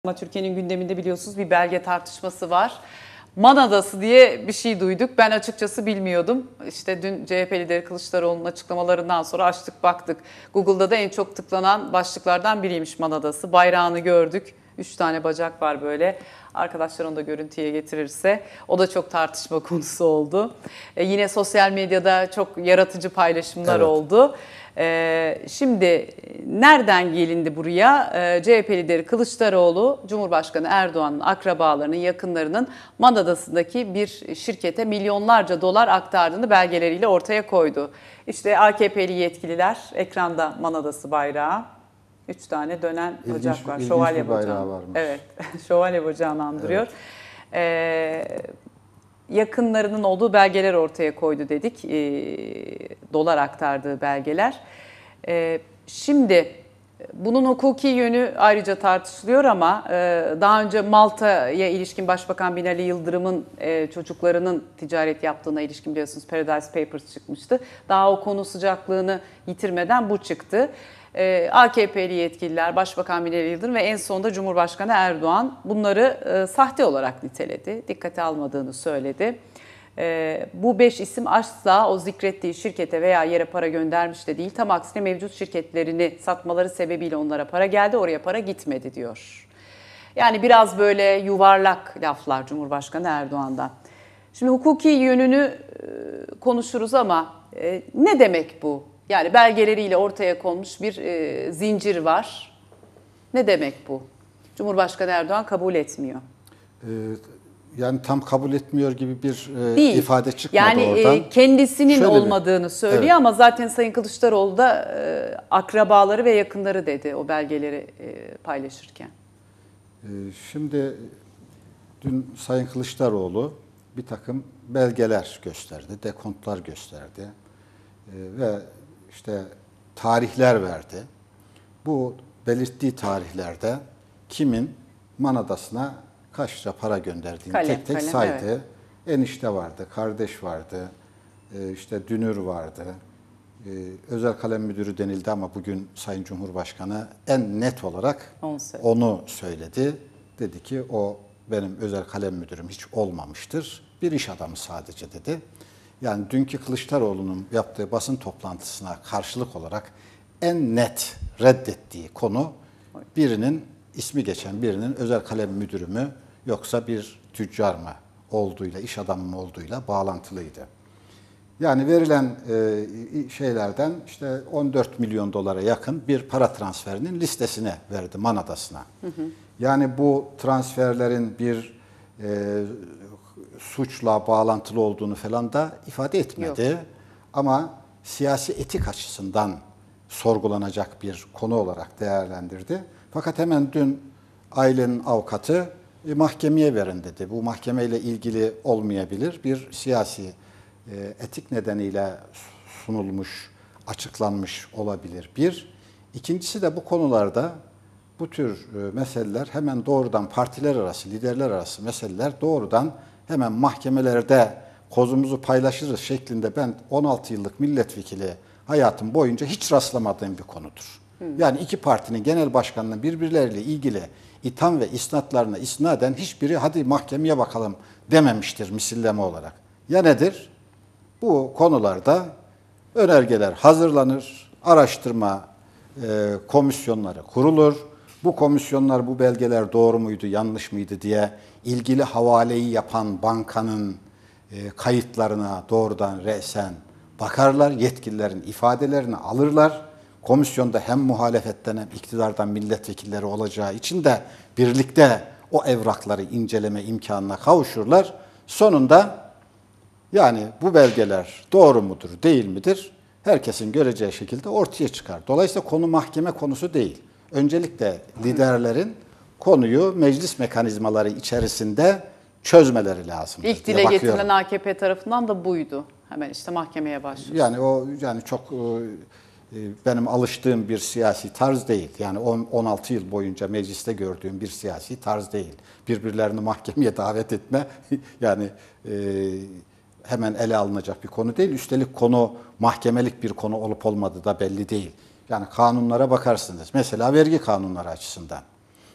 Ama Türkiye'nin gündeminde biliyorsunuz bir belge tartışması var. Man Adası diye bir şey duyduk. Ben açıkçası bilmiyordum. İşte dün CHP lideri Kılıçdaroğlu'nun açıklamalarından sonra açtık baktık. Google'da da en çok tıklanan başlıklardan biriymiş Man Adası. Bayrağını gördük. 3 tane bacak var böyle. Arkadaşlar onu da görüntüye getirirse. O da çok tartışma konusu oldu. Yine sosyal medyada çok yaratıcı paylaşımlar oldu. Şimdi nereden gelindi buraya? CHP lideri Kılıçdaroğlu, Cumhurbaşkanı Erdoğan'ın akrabalarının, yakınlarının Man Adası'ndaki bir şirkete milyonlarca dolar aktardığını belgeleriyle ortaya koydu. İşte AKP'li yetkililer, ekranda Man Adası bayrağı. 3 tane dönen bacak var. Şövalye bacağı varmış. Evet, şövalye bacağını andırıyor. Evet. Yakınlarının olduğu belgeler ortaya koydu dedik. Dolar aktardığı belgeler. Şimdi bunun hukuki yönü ayrıca tartışılıyor ama daha önce Malta'ya ilişkin Başbakan Binali Yıldırım'ın çocuklarının ticaret yaptığına ilişkin biliyorsunuz Paradise Papers çıkmıştı. Daha o konu sıcaklığını yitirmeden bu çıktı. AKP'li yetkililer, Başbakan Binali Yıldırım ve en sonunda Cumhurbaşkanı Erdoğan bunları sahte olarak niteledi. Dikkate almadığını söyledi. Bu 5 isim asla o zikrettiği şirkete veya yere para göndermiş de değil. Tam aksine mevcut şirketlerini satmaları sebebiyle onlara para geldi, oraya para gitmedi diyor. Yani biraz böyle yuvarlak laflar Cumhurbaşkanı Erdoğan'dan. Şimdi hukuki yönünü konuşuruz ama ne demek bu? Yani belgeleriyle ortaya konmuş bir zincir var. Ne demek bu? Cumhurbaşkanı Erdoğan kabul etmiyor. Yani tam kabul etmiyor gibi bir ifade çıkmadı yani, oradan. Yani kendisinin olmadığını söylüyor evet. Ama zaten Sayın Kılıçdaroğlu da akrabaları ve yakınları dedi o belgeleri paylaşırken. Şimdi dün Sayın Kılıçdaroğlu bir takım belgeler gösterdi, dekontlar gösterdi ve işte tarihler verdi. Bu belirttiği tarihlerde kimin Man Adası'na kaç lira para gönderdiğini tek tek saydı. Evet. Enişte vardı, kardeş vardı, işte dünür vardı, özel kalem müdürü denildi ama bugün Sayın Cumhurbaşkanı en net olarak onu söyledi. Dedi ki o benim özel kalem müdürüm hiç olmamıştır, bir iş adamı sadece dedi. Yani dünkü Kılıçdaroğlu'nun yaptığı basın toplantısına karşılık olarak en net reddettiği konu birinin ismi geçen birinin özel kalem müdürü mü yoksa bir tüccar mı olduğuyla, iş adamı mı olduğuyla bağlantılıydı. Yani verilen şeylerden işte 14 milyon dolara yakın bir para transferinin listesine verdi Man Adası'na. Yani bu transferlerin bir suçla bağlantılı olduğunu falan da ifade etmedi. Yok. Ama siyasi etik açısından sorgulanacak bir konu olarak değerlendirdi. Fakat hemen dün ailenin avukatı mahkemeye verin dedi. Bu mahkemeyle ilgili olmayabilir. Bir siyasi etik nedeniyle sunulmuş, açıklanmış olabilir. Bir. İkincisi de bu konularda bu tür meseleler hemen doğrudan partiler arası, liderler arası meseleler doğrudan hemen mahkemelerde kozumuzu paylaşırız şeklinde ben 16 yıllık milletvekili hayatım boyunca hiç rastlamadığım bir konudur. Yani iki partinin genel başkanının birbirleriyle ilgili itham ve isnatlarına isnaden hiçbiri hadi mahkemeye bakalım dememiştir misilleme olarak. Ya nedir? Bu konularda önergeler hazırlanır, araştırma komisyonları kurulur. Bu komisyonlar bu belgeler doğru muydu, yanlış mıydı diye ilgili havaleyi yapan bankanın kayıtlarına doğrudan resen bakarlar, yetkililerin ifadelerini alırlar. Komisyonda hem muhalefetten hem iktidardan milletvekilleri olacağı için de birlikte o evrakları inceleme imkanına kavuşurlar. Sonunda yani bu belgeler doğru mudur, değil midir? Herkesin göreceği şekilde ortaya çıkar. Dolayısıyla konu mahkeme konusu değil. Öncelikle liderlerin konuyu meclis mekanizmaları içerisinde çözmeleri lazım. İlk dile getirilen AKP tarafından da buydu. Hemen işte mahkemeye başlıyor. Yani o yani çok benim alıştığım bir siyasi tarz değil. Yani 16 yıl boyunca mecliste gördüğüm bir siyasi tarz değil. Birbirlerini mahkemeye davet etme yani hemen ele alınacak bir konu değil. Üstelik konu mahkemelik bir konu olup olmadığı da belli değil. Yani kanunlara bakarsınız. Mesela vergi kanunları açısından.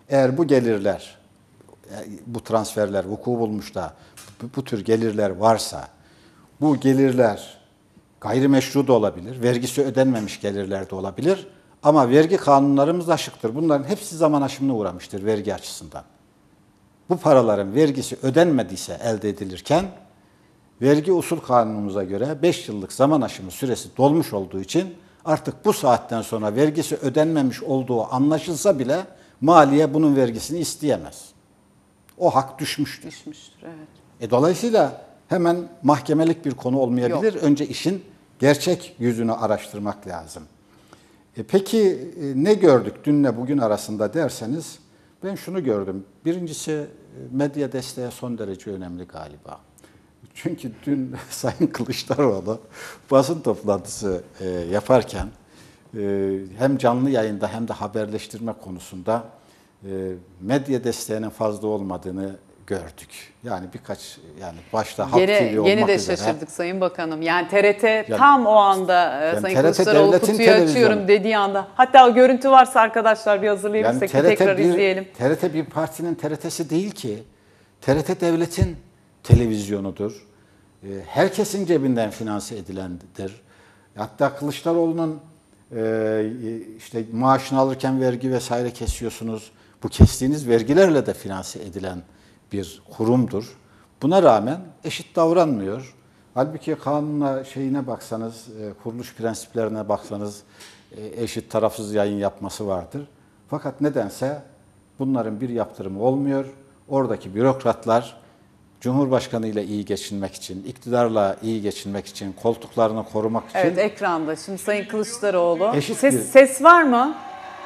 Eğer bu gelirler, bu transferler vuku bulmuş da bu tür gelirler varsa, bu gelirler gayrimeşru da olabilir, vergisi ödenmemiş gelirler de olabilir ama vergi kanunlarımız aşıktır. Bunların hepsi zaman aşımına uğramıştır vergi açısından. Bu paraların vergisi ödenmediyse elde edilirken, vergi usul kanunumuza göre 5 yıllık zaman aşımı süresi dolmuş olduğu için artık bu saatten sonra vergisi ödenmemiş olduğu anlaşılsa bile maliye bunun vergisini isteyemez. O hak düşmüştür. Düşmüştür, evet. Dolayısıyla hemen mahkemelik bir konu olmayabilir. Yok. Önce işin gerçek yüzünü araştırmak lazım. Peki ne gördük dünle bugün arasında derseniz, ben şunu gördüm. Birincisi medya desteği son derece önemli galiba. Çünkü dün Sayın Kılıçdaroğlu basın toplantısı yaparken hem canlı yayında hem de haberleştirme konusunda medya desteğinin fazla olmadığını gördük. Yani başta Halk TV olmak Yeni de üzere. şaşırdık Sayın Bakanım. Yani TRT tam o anda Sayın TRT Kılıçdaroğlu devletin kutuyu açıyorum televizyonu. dediği anda. Hatta o görüntü varsa arkadaşlar bir hazırlayabilirsek tekrar izleyelim. TRT bir partinin TRT'si değil ki. TRT devletin televizyonudur. Herkesin cebinden finanse edilendir. Hatta Kılıçdaroğlu'nun işte maaşını alırken vergi vesaire kesiyorsunuz. Bu kestiğiniz vergilerle de finanse edilen bir kurumdur. Buna rağmen eşit davranmıyor. Halbuki kanuna baksanız, kuruluş prensiplerine baksanız eşit tarafsız yayın yapması vardır. Fakat nedense bunların bir yaptırımı olmuyor. Oradaki bürokratlar Cumhurbaşkanı ile iyi geçinmek için, iktidarla iyi geçinmek için, koltuklarını korumak için... Evet, ekranda. Şimdi Sayın Kılıçdaroğlu. Eşit bir- Ses var mı?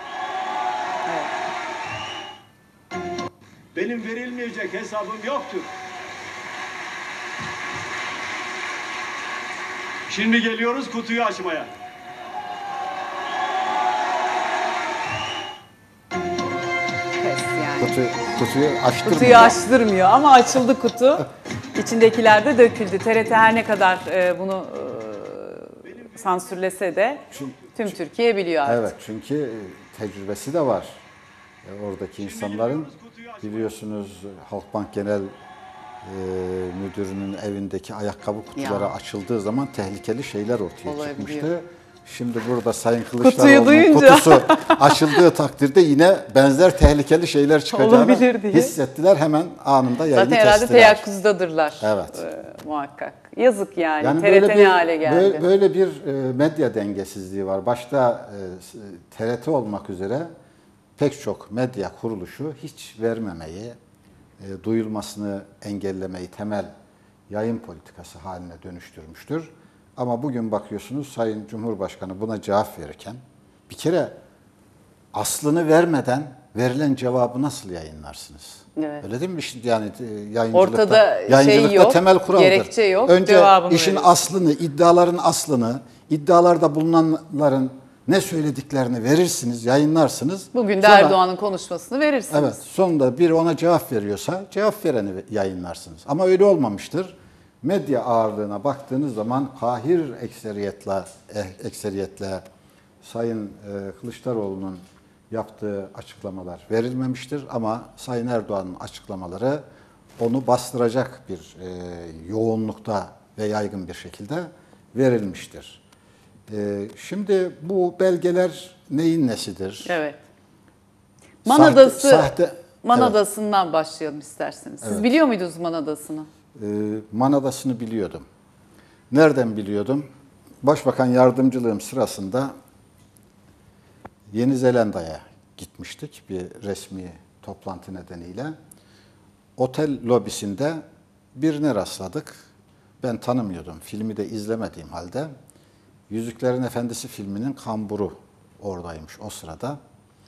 Benim verilmeyecek hesabım yoktur. Şimdi geliyoruz kutuyu açmaya. Ses yani. Kutuyu açtırmıyor. Kutuyu açtırmıyor ama açıldı kutu. İçindekiler de döküldü. TRT her ne kadar bunu sansürlese de tüm Türkiye biliyor artık. Evet, çünkü tecrübesi de var. Oradaki insanların biliyorsunuz Halkbank Genel Müdürü'nün evindeki ayakkabı kutuları açıldığı zaman tehlikeli şeyler ortaya Olabiliyor. çıkmıştı. Şimdi burada Sayın Kutuyu Kılıçdaroğlu'nun duyunca. kutusu açıldığı takdirde yine benzer tehlikeli şeyler çıkacağını Olabilir diye. hissettiler. Hemen anında yayını Zaten herhalde kestiler. teyakkuzdadırlar. Evet. Muhakkak. Yazık yani. Yani TRT ne hale geldi. Böyle bir medya dengesizliği var. Başta TRT olmak üzere pek çok medya kuruluşu hiç vermemeyi, duyulmasını engellemeyi temel yayın politikası haline dönüştürmüştür. Ama bugün bakıyorsunuz Sayın Cumhurbaşkanı buna cevap verirken bir kere aslını vermeden verilen cevabı nasıl yayınlarsınız? Evet. Öyle değil mi? Yani Ortada yayıncılıkta yok, temel kuraldır. gerekçe yok, Önce cevabını işin veriyorsun. aslını, iddiaların aslını, iddialarda bulunanların ne söylediklerini verirsiniz, yayınlarsınız. Bugün de Sonra- Erdoğan'ın konuşmasını verirsiniz. Evet, sonunda biri ona cevap veriyorsa cevap vereni yayınlarsınız. Ama öyle olmamıştır. Medya ağırlığına baktığınız zaman kahir ekseriyetle Sayın Kılıçdaroğlu'nun yaptığı açıklamalar verilmemiştir. Ama Sayın Erdoğan'ın açıklamaları onu bastıracak bir yoğunlukta ve yaygın bir şekilde verilmiştir. Şimdi bu belgeler neyin nesidir? Evet. Manadası, Evet. Manadası'ndan başlayalım isterseniz. Siz biliyor muydunuz Manadası'nı? Manadası'nı biliyordum. Nereden biliyordum? Başbakan yardımcılığım sırasında Yeni Zelanda'ya gitmiştik bir resmi toplantı nedeniyle. Otel lobisinde birine rastladık. Ben tanımıyordum. Filmi de izlemediğim halde. Yüzüklerin Efendisi filminin kamburu oradaymış o sırada.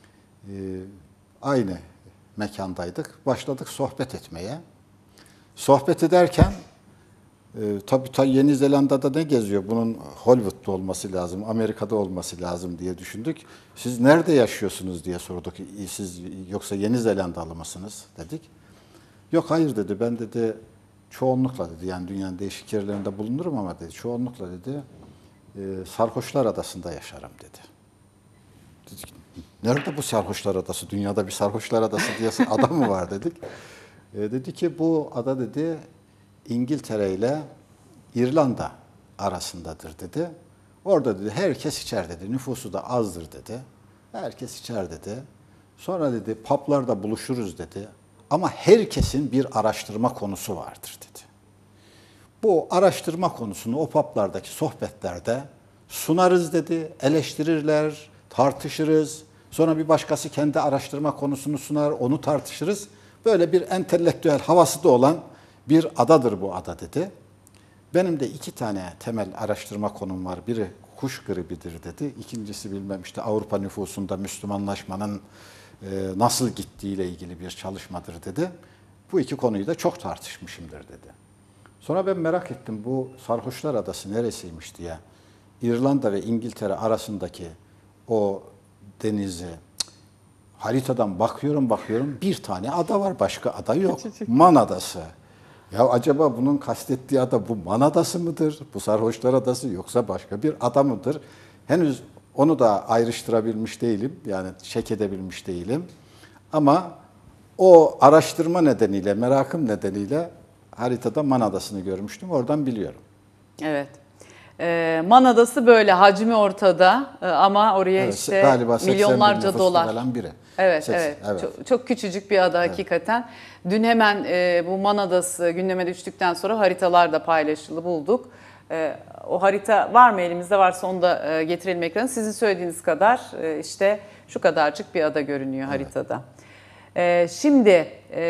Aynı mekandaydık. Başladık sohbet etmeye. Sohbet ederken tabii Yeni Zelanda'da ne geziyor? Bunun Hollywood'da olması lazım, Amerika'da olması lazım diye düşündük. Siz nerede yaşıyorsunuz diye sorduk. Siz yoksa Yeni Zelandalı mısınız dedik. Yok hayır dedi. Ben dedi çoğunlukla dedi yani dünyanın değişik yerlerinde bulunurum ama dedi çoğunlukla dedi Sarhoşlar Adası'nda yaşarım dedi. Dedik Nerede bu sarhoşlar adası? Dünyada bir sarhoşlar adası diye ada mı var dedik. Dedi ki bu ada dedi İngiltere ile İrlanda arasındadır dedi. Orada dedi herkes içer dedi. Nüfusu da azdır dedi. Herkes içer dedi. Sonra dedi publarda buluşuruz dedi. Ama herkesin bir araştırma konusu vardır dedi. Bu araştırma konusunu o publardaki sohbetlerde sunarız dedi. Eleştirirler, tartışırız. Sonra bir başkası kendi araştırma konusunu sunar, onu tartışırız. Böyle bir entelektüel havası da olan bir adadır bu ada dedi. Benim de 2 tane temel araştırma konum var. Biri kuş gribidir dedi. İkincisi bilmem işte Avrupa nüfusunda Müslümanlaşmanın nasıl gittiğiyle ilgili bir çalışmadır dedi. Bu 2 konuyu da çok tartışmışımdır dedi. Sonra ben merak ettim bu Sarhoşlar Adası neresiymiş diye. İrlanda ve İngiltere arasındaki o denizi haritadan bakıyorum bir tane ada var, başka ada yok. Man Adası. Ya acaba bunun kastettiği ada bu Man Adası mıdır? Bu Sarhoşlar Adası yoksa başka bir ada mıdır? Henüz onu da ayrıştırabilmiş değilim. Yani çek edebilmiş değilim. Ama o araştırma nedeniyle, merakım nedeniyle haritada Man Adası'nı görmüştüm. Oradan biliyorum. Evet. Man Adası böyle hacmi ortada ama oraya Evet, işte galiba 80 bin milyonlarca nüfuslu dolar. falan biri. Evet, 80, evet. evet. Çok küçücük bir ada hakikaten. Dün hemen bu Man Adası gündeme düştükten sonra haritalar da paylaşıldı, bulduk. O harita var mı elimizde? Varsa onu da getirelim ekrana. Sizin söylediğiniz kadar işte şu kadarcık bir ada görünüyor haritada. Şimdi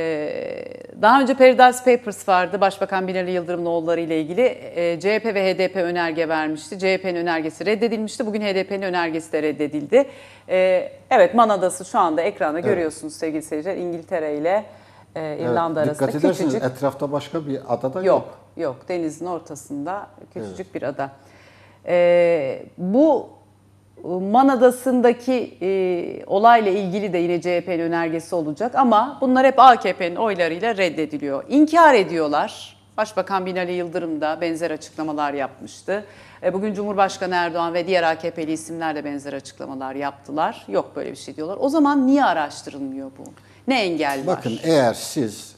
daha önce Paradise Papers vardı. Başbakan Binali Yıldırım'ın oğulları ile ilgili CHP ve HDP önerge vermişti. CHP'nin önergesi reddedilmişti. Bugün HDP'nin önergesi de reddedildi. Evet, Man Adası şu anda ekranda görüyorsunuz sevgili seyirciler. İngiltere ile İrlanda arasında dikkat ederseniz küçücük. etrafta başka bir ada da Yok. Denizin ortasında küçücük bir ada. Bu Man Adası'ndaki olayla ilgili de yine CHP'nin önergesi olacak ama bunlar hep AKP'nin oylarıyla reddediliyor. İnkar ediyorlar. Başbakan Binali Yıldırım da benzer açıklamalar yapmıştı. Bugün Cumhurbaşkanı Erdoğan ve diğer AKP'li isimler de benzer açıklamalar yaptılar. Yok böyle bir şey diyorlar. O zaman niye araştırılmıyor bu? Ne engel var? Bakın eğer siz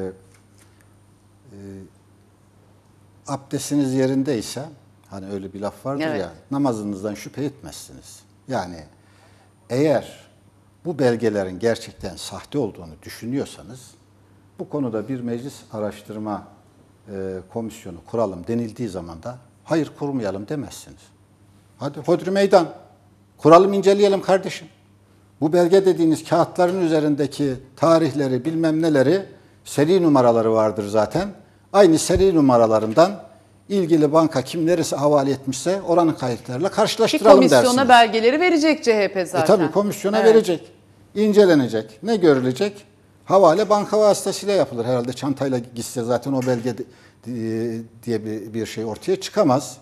abdestiniz yerindeyse, hani öyle bir laf vardır Evet. ya, namazınızdan şüphe etmezsiniz. Yani eğer bu belgelerin gerçekten sahte olduğunu düşünüyorsanız, bu konuda bir meclis araştırma komisyonu kuralım denildiği zaman da hayır kurmayalım demezsiniz. Hadi hodri meydan, kuralım inceleyelim kardeşim. Bu belge dediğiniz kağıtların üzerindeki tarihleri bilmem neleri, seri numaraları vardır zaten. Aynı seri numaralarından ilgili banka kim neresi havale etmişse oranın kayıtlarıyla Ki karşılaştıralım dersiniz. komisyona belgeleri verecek CHP zaten. Tabii komisyona verecek, incelenecek. Ne görülecek? Havale banka vasıtasıyla yapılır. Herhalde çantayla gitse zaten o belge diye bir şey ortaya çıkamaz.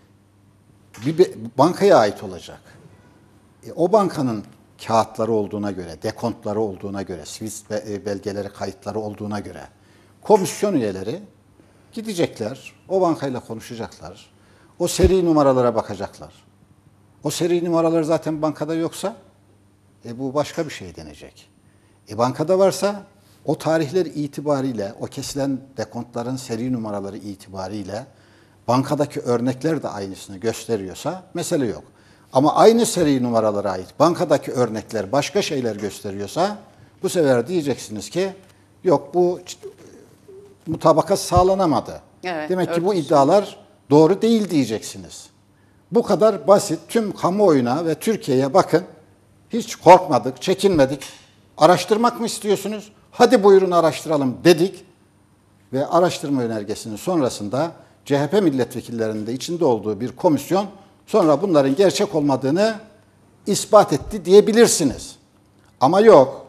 Bir bankaya ait olacak. O bankanın kağıtları olduğuna göre, dekontları olduğuna göre, Swiss belgeleri, kayıtları olduğuna göre komisyon üyeleri gidecekler, o bankayla konuşacaklar, o seri numaralara bakacaklar. O seri numaralar zaten bankada yoksa bu başka bir şey denecek. Bankada varsa o tarihler itibariyle, o kesilen dekontların seri numaraları itibariyle bankadaki örnekler de aynısını gösteriyorsa mesele yok. Ama aynı seri numaralara ait bankadaki örnekler başka şeyler gösteriyorsa bu sefer diyeceksiniz ki yok bu mutabakat sağlanamadı. Evet, demek ki bu iddialar doğru değil diyeceksiniz. Bu kadar basit. Tüm kamuoyuna ve Türkiye'ye bakın. Hiç korkmadık, çekinmedik. Araştırmak mı istiyorsunuz? Hadi buyurun araştıralım dedik. Ve araştırma önergesinin sonrasında CHP milletvekillerinin de içinde olduğu bir komisyon sonra bunların gerçek olmadığını ispat etti diyebilirsiniz. Ama yok.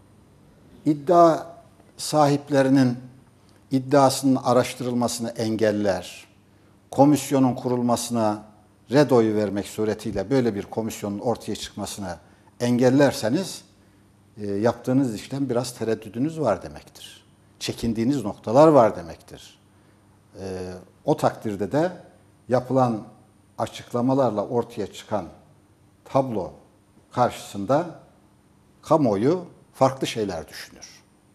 İddia sahiplerinin iddiasının araştırılmasını engeller, komisyonun kurulmasına red oyu vermek suretiyle böyle bir komisyonun ortaya çıkmasını engellerseniz yaptığınız işten biraz tereddüdünüz var demektir. Çekindiğiniz noktalar var demektir. O takdirde de yapılan açıklamalarla ortaya çıkan tablo karşısında kamuoyu farklı şeyler düşünür.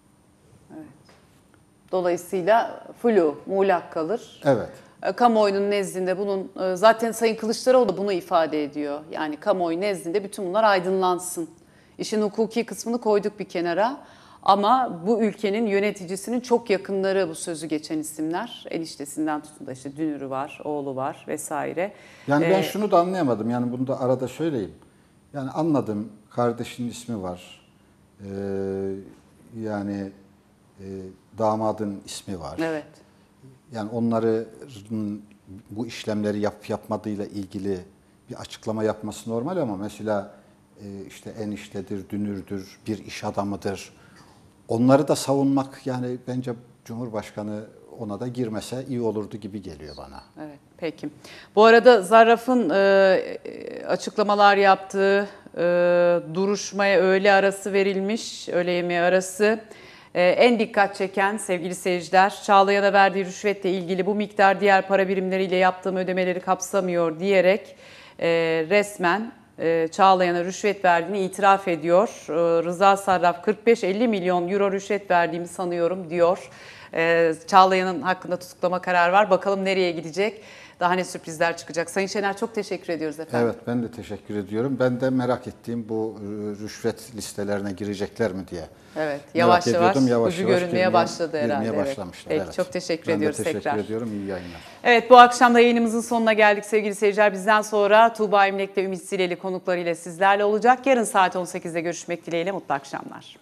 Dolayısıyla flu, muğlak kalır. Evet. Kamuoyunun nezdinde bunun zaten Sayın Kılıçdaroğlu da bunu ifade ediyor. Yani kamuoyu nezdinde bütün bunlar aydınlansın. İşin hukuki kısmını koyduk bir kenara. Ama bu ülkenin yöneticisinin çok yakınları bu sözü geçen isimler. Eniştesinden tutun da işte Dünür'ü var, oğlu var vesaire. Yani ben şunu da anlayamadım. Yani bunu da arada söyleyeyim. Yani anladım, kardeşinin ismi var. Yani damadın ismi var. Evet. Yani onların bu işlemleri yapmadığıyla ilgili bir açıklama yapması normal ama mesela işte eniştedir, dünürdür, bir iş adamıdır. Onları da savunmak yani bence Cumhurbaşkanı ona da girmese iyi olurdu gibi geliyor bana. Evet, peki. Bu arada Zarraf'ın açıklamalar yaptığı duruşmaya öğle arası verilmiş, öğle yemeği arası. En dikkat çeken sevgili seyirciler, Çağlayan'a verdiği rüşvetle ilgili bu miktar diğer para birimleriyle yaptığım ödemeleri kapsamıyor diyerek resmen Çağlayan'a rüşvet verdiğini itiraf ediyor. Rıza Sarraf 45-50 milyon euro rüşvet verdiğimi sanıyorum diyor. Çağlayan'ın hakkında tutuklama kararı var. Bakalım nereye gidecek? Daha ne sürprizler çıkacak? Sayın Şener çok teşekkür ediyoruz efendim. Evet ben de teşekkür ediyorum. Ben de merak ettiğim bu rüşvet listelerine girecekler mi diye. Evet yavaş yavaş ucu görünmeye girmeye başladı herhalde. Girmeye Evet. başlamışlar. Peki Evet. çok teşekkür ediyoruz tekrar. Ben de teşekkür ediyorum. İyi yayınlar. Evet bu akşam da yayınımızın sonuna geldik sevgili seyirciler. Bizden sonra Tuğba İmlek'le Ümit Zileli konuklarıyla sizlerle olacak. Yarın saat 18'de görüşmek dileğiyle mutlu akşamlar.